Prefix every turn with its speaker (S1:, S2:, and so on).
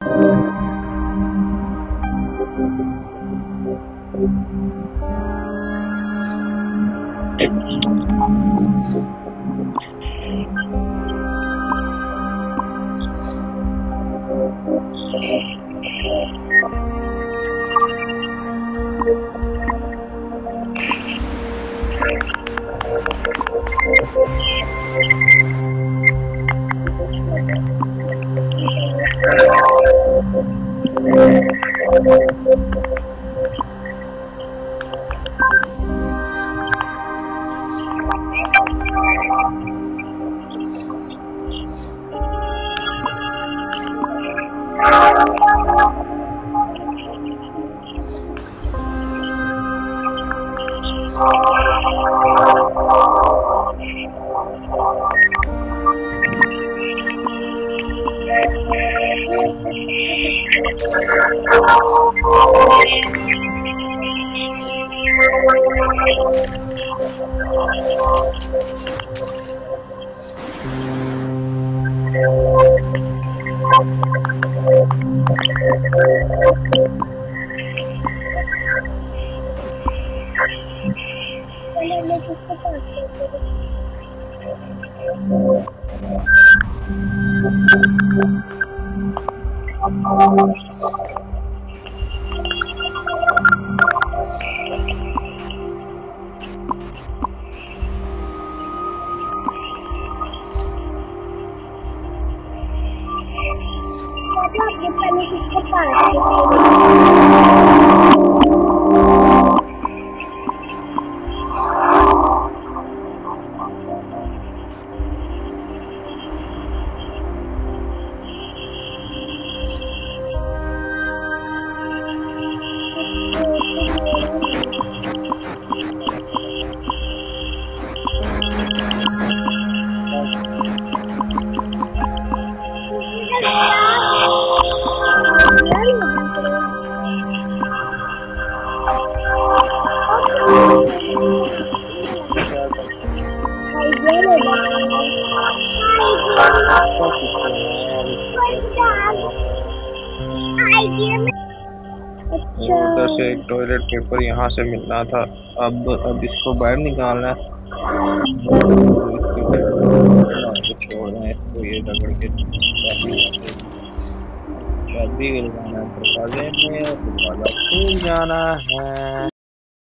S1: उधर से एक टॉयलेट पेपर यहाँ से मिलना था। अब इसको बाहर निकालना है। छोड़ रहे हैं इसको, ये रगड़ के चाबी लगाना है दरवाजे में, दरवाजा खुल जाना है।